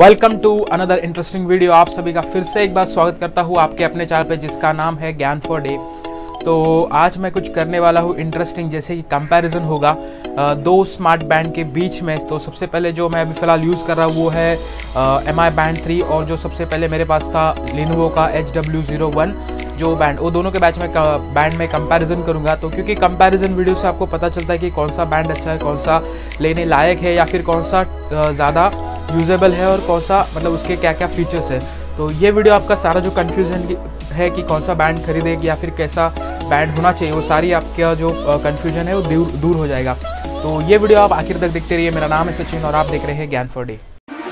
Welcome to another interesting video. आप सभी का फिर से एक बार स्वागत करता हूँ आपके अपने चैनल पे जिसका नाम है ज्ञान फॉर डे। तो आज मैं कुछ करने वाला हूँ इंटरेस्टिंग, जैसे कि कंपैरिजन होगा दो स्मार्ट बैंड के बीच में। तो सबसे पहले जो मैं अभी फ़िलहाल यूज़ कर रहा हूँ वो है MI Band 3 और जो सबसे पहले मेरे पास था Lenovo का HW01 जो बैंड, वो दोनों के बैंड में कंपैरिजन करूंगा। तो क्योंकि कंपैरिजन वीडियो से आपको पता चलता है कि कौन सा बैंड अच्छा है, कौन सा लेने लायक है या फिर कौन सा ज़्यादा यूजेबल है और कौन सा मतलब उसके क्या क्या फीचर्स है। तो ये वीडियो आपका सारा जो कन्फ्यूजन है कि कौन सा बैंड खरीदे या फिर कैसा बैंड होना चाहिए, वो सारी आपका जो कन्फ्यूजन है वो दूर हो जाएगा। तो ये वीडियो आप आखिर तक देखते रहिए। मेरा नाम है सचिन और आप देख रहे हैं ज्ञान फॉर डे।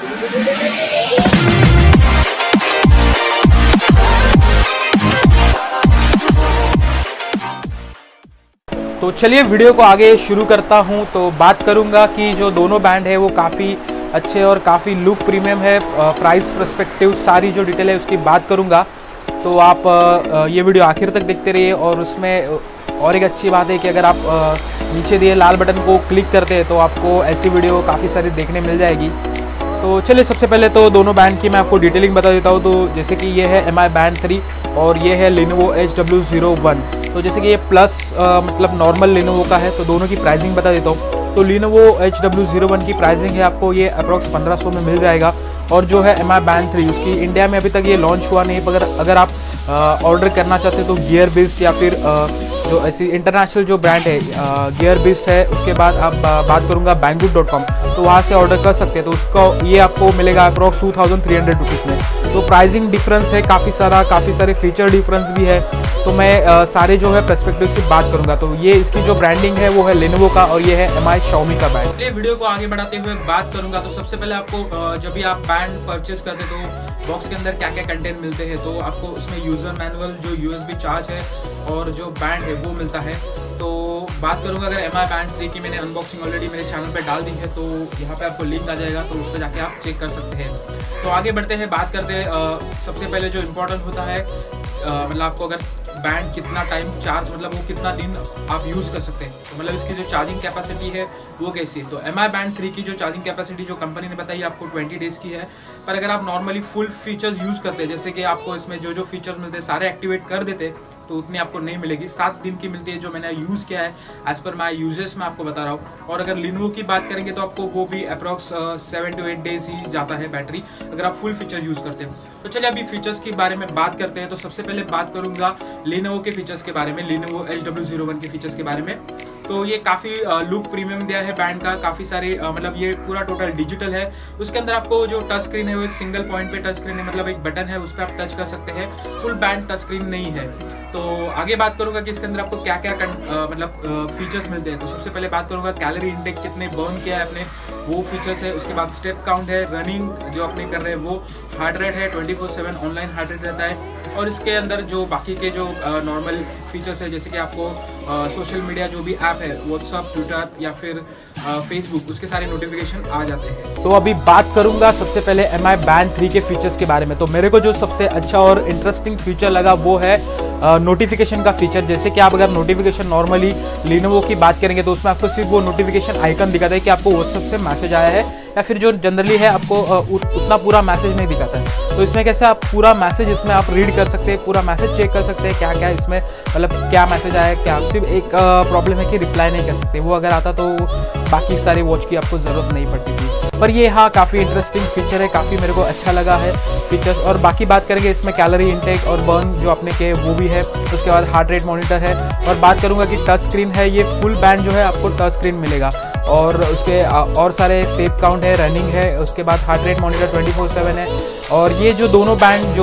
तो चलिए वीडियो को आगे शुरू करता हूं। तो बात करूंगा कि जो दोनों बैंड है वो काफ़ी अच्छे और काफ़ी लुक प्रीमियम है, प्राइस पर्सपेक्टिव सारी जो डिटेल है उसकी बात करूंगा। तो आप ये वीडियो आखिर तक देखते रहिए। और उसमें और एक अच्छी बात है कि अगर आप नीचे दिए लाल बटन को क्लिक करते हैं तो आपको ऐसी वीडियो काफ़ी सारी देखने मिल जाएगी। तो चलिए सबसे पहले तो दोनों बैंड की मैं आपको डिटेलिंग बता देता हूँ। तो जैसे कि ये है MI Band 3 और ये है Lenovo HW01। तो जैसे कि ये प्लस मतलब नॉर्मल Lenovo का है, तो दोनों की प्राइसिंग बता देता हूँ। तो Lenovo HW01 की प्राइसिंग है आपको ये अप्रॉक्स 1500 में मिल जाएगा। और जो है MI Band 3 उसकी इंडिया में अभी तक ये लॉन्च हुआ नहीं, मगर अगर आप ऑर्डर करना चाहते हो तो गियर बीस्ट या फिर जो ऐसी इंटरनेशनल जो ब्रांड है गियर बीस्ट है, उसके बाद आप बात करूँगा banggood.com, तो वहाँ से ऑर्डर कर सकते हैं। तो उसका ये आपको मिलेगा अप्रॉक्स 2300 रुपीज़ में। तो प्राइसिंग डिफरेंस है काफ़ी सारे फीचर डिफरेंस भी है। तो मैं सारे जो है पर्सपेक्टिव से बात करूंगा। तो ये इसकी जो ब्रांडिंग है वो है Lenovo का और ये है MI Xiaomi का बैंड। ये वीडियो को आगे बढ़ाते हुए बात करूंगा। तो सबसे पहले आपको जब भी आप बैंड परचेस करते तो बॉक्स के अंदर क्या क्या कंटेंट मिलते हैं, तो आपको उसमें यूजर मैनुअल, जो USB चार्ज है और जो बैंड है वो मिलता है। तो बात करूंगा अगर MI Band 3 की मैंने अनबॉक्सिंग ऑलरेडी मेरे चैनल पे डाल दी है, तो यहाँ पे आपको लिंक आ जाएगा, तो उस पर जाके आप चेक कर सकते हैं। तो आगे बढ़ते हैं, बात करते हैं सबसे पहले जो इम्पोर्टेंट होता है मतलब आपको अगर बैंड कितना टाइम चार्ज, मतलब वो कितना दिन आप यूज़ कर सकते हैं, तो मतलब इसकी जो चार्जिंग कैपेसिटी है वो कैसी है। तो MI Band 3 की जो चार्जिंग कैपेसिटी जो कंपनी ने बताई आपको 20 डेज़ की है। पर अगर आप नॉर्मली फुल फीचर्स यूज़ करते हैं, जैसे कि आपको इसमें जो फीचर्स मिलते हैं सारे एक्टिवेट कर देते, तो उतनी आपको नहीं मिलेगी। 7 दिन की मिलती है जो मैंने यूज़ किया है, एज पर माई यूजेस में आपको बता रहा हूँ। और अगर Lenovo की बात करेंगे तो आपको वो भी अप्रॉक्स 7 to 8 डेज ही जाता है बैटरी, अगर आप फुल फीचर यूज़ करते हैं। तो चलिए अभी फीचर्स के बारे में बात करते हैं। तो सबसे पहले बात करूंगा Lenovo के फीचर्स के बारे में, Lenovo HW01 के फीचर्स के बारे में। तो ये काफ़ी लुक प्रीमियम दिया है बैंड का, काफ़ी सारे मतलब ये पूरा टोटल डिजिटल है। उसके अंदर आपको जो टच स्क्रीन है वो एक सिंगल पॉइंट पे टच स्क्रीन है, मतलब एक बटन है उस पर आप टच कर सकते हैं। फुल बैंड टच स्क्रीन नहीं है। तो आगे बात करूंगा कि इसके अंदर आपको क्या क्या मतलब फीचर्स मिलते हैं। तो सबसे पहले बात करूंगा कैलोरी इंटेक कितने बर्न किया है आपने, वो फीचर्स है। उसके बाद स्टेप काउंट है, रनिंग जो अपने कर रहे हैं वो, हार्ट रेट है, 24/7 ऑनलाइन हार्ट रेट रहता है। और इसके अंदर जो बाकी के जो नॉर्मल फीचर्स है, जैसे कि आपको सोशल मीडिया जो भी ऐप है, व्हाट्सअप, ट्विटर या फिर फेसबुक, उसके सारे नोटिफिकेशन आ जाते हैं। तो अभी बात करूंगा सबसे पहले MI Band 3 के फीचर्स के बारे में। तो मेरे को जो सबसे अच्छा और इंटरेस्टिंग फीचर लगा वो है नोटिफिकेशन का फीचर। जैसे कि आप अगर नोटिफिकेशन नॉर्मली Lenovo की बात करेंगे तो उसमें आपको सिर्फ वो नोटिफिकेशन आइकन दिखाता है कि आपको व्हाट्सएप से मैसेज आया है, या फिर जो जनरली है आपको उतना पूरा मैसेज नहीं दिखाता है। तो इसमें कैसे आप पूरा मैसेज इसमें आप रीड कर सकते हैं, पूरा मैसेज चेक कर सकते हैं क्या क्या इसमें मतलब क्या मैसेज आया है क्या। सिर्फ एक प्रॉब्लम है कि रिप्लाई नहीं कर सकते, वो अगर आता तो बाकी सारे वॉच की आपको ज़रूरत नहीं पड़ती थी। पर ये हाँ काफ़ी इंटरेस्टिंग फीचर है, काफ़ी मेरे को अच्छा लगा है फीचर्स। और बाकी बात करेंगे इसमें कैलोरी इंटेक और बर्न जो आपने किए वो भी है। उसके बाद हार्ट रेट मॉनिटर है। और बात करूँगा कि टच स्क्रीन है, ये फुल बैंड जो है आपको टच स्क्रीन मिलेगा। और उसके और सारे स्टेप काउंट है, रनिंग है। उसके बाद हार्ट रेट मॉनिटर 24/7 है। और ये जो दोनों बैंड जो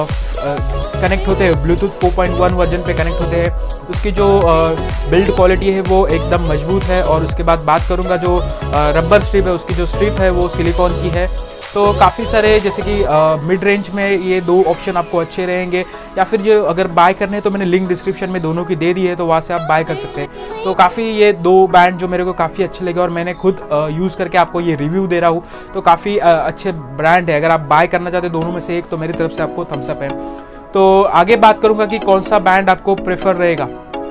कनेक्ट होते हैं ब्लूटूथ 4.1 वर्जन पे कनेक्ट होते हैं, उसकी जो बिल्ड क्वालिटी है वो एकदम मजबूत है। और उसके बाद बात करूँगा जो रबर स्ट्रिप है, उसकी जो स्ट्रिप है वो सिलिकॉन की है। तो काफ़ी सारे जैसे कि मिड रेंज में ये दो ऑप्शन आपको अच्छे रहेंगे, या फिर जो अगर बाय करने हैं तो मैंने लिंक डिस्क्रिप्शन में दोनों की दे दी है, तो वहाँ से आप बाय कर सकते हैं। तो काफ़ी ये दो बैंड जो मेरे को काफ़ी अच्छे लगे और मैंने खुद यूज़ करके आपको ये रिव्यू दे रहा हूँ। तो काफ़ी अच्छे ब्रांड है, अगर आप बाय करना चाहते हैं दोनों में से एक, तो मेरी तरफ से आपको थम्स अप है। तो आगे बात करूँगा कि कौन सा बैंड आपको प्रेफर रहेगा।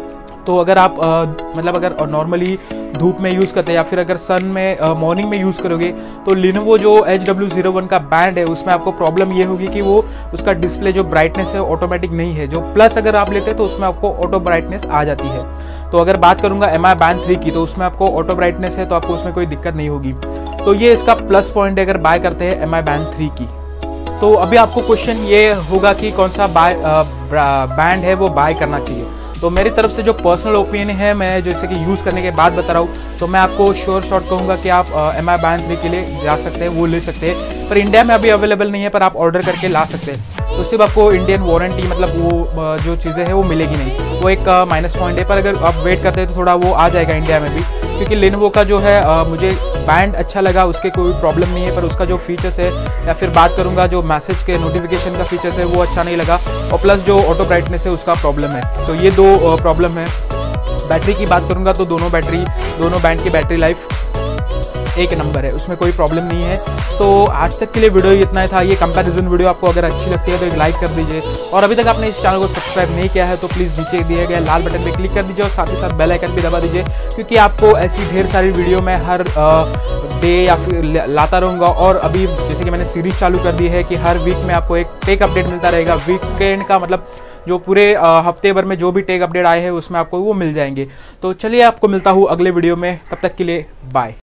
तो अगर आप मतलब अगर नॉर्मली धूप में यूज़ करते हैं या फिर अगर सन में मॉर्निंग में यूज़ करोगे तो Lenovo जो HW01 का बैंड है उसमें आपको प्रॉब्लम ये होगी कि वो उसका डिस्प्ले जो ब्राइटनेस है ऑटोमेटिक नहीं है। जो प्लस अगर आप लेते हैं तो उसमें आपको ऑटो ब्राइटनेस आ जाती है। तो अगर बात करूंगा MI Band 3 की तो उसमें आपको ऑटो ब्राइटनेस है तो आपको उसमें कोई दिक्कत नहीं होगी। तो ये इसका प्लस पॉइंट है अगर बाय करते हैं MI Band 3 की। तो अभी आपको क्वेश्चन ये होगा कि कौन सा बैंड है वो बाय करना चाहिए। तो मेरी तरफ से जो पर्सनल ओपिनियन है, मैं जैसे कि यूज़ करने के बाद बता रहा हूँ, तो मैं आपको श्योर शॉट कहूँगा कि आप MI Band 3 के लिए जा सकते हैं, वो ले सकते हैं। पर इंडिया में अभी अवेलेबल नहीं है, पर आप ऑर्डर करके ला सकते हैं। तो सिर्फ आपको इंडियन वारंटी मतलब वो जो चीज़ें हैं वो मिलेगी नहीं, वो एक माइनस पॉइंट है। पर अगर आप वेट करते हैं तो थोड़ा वो आ जाएगा इंडिया में भी, क्योंकि Lenovo का जो है मुझे बैंड अच्छा लगा, उसके कोई प्रॉब्लम नहीं है। पर उसका जो फीचर्स है या फिर बात करूँगा जो मैसेज के नोटिफिकेशन का फीचर्स है वो अच्छा नहीं लगा, और प्लस जो ऑटो ब्राइटनेस है उसका प्रॉब्लम है। तो ये दो प्रॉब्लम है। बैटरी की बात करूँगा तो दोनों बैंड की बैटरी लाइफ एक नंबर है, उसमें कोई प्रॉब्लम नहीं है। तो आज तक के लिए वीडियो इतना ही था। ये कंपैरिजन वीडियो आपको अगर अच्छी लगती है तो एक लाइक कर दीजिए, और अभी तक आपने इस चैनल को सब्सक्राइब नहीं किया है तो प्लीज़ नीचे दिए गए लाल बटन पे क्लिक कर दीजिए, और साथ ही साथ बेल आइकन भी दबा दीजिए, क्योंकि आपको ऐसी ढेर सारी वीडियो मैं हर डे या फिर लाता रहूँगा। और अभी जैसे कि मैंने सीरीज चालू कर दी है कि हर वीक में आपको एक टेक अपडेट मिलता रहेगा। वीकेंड का मतलब जो पूरे हफ्ते भर में जो भी टेक अपडेट आए हैं उसमें आपको वो मिल जाएंगे। तो चलिए आपको मिलता हूँ अगले वीडियो में, तब तक के लिए बाय।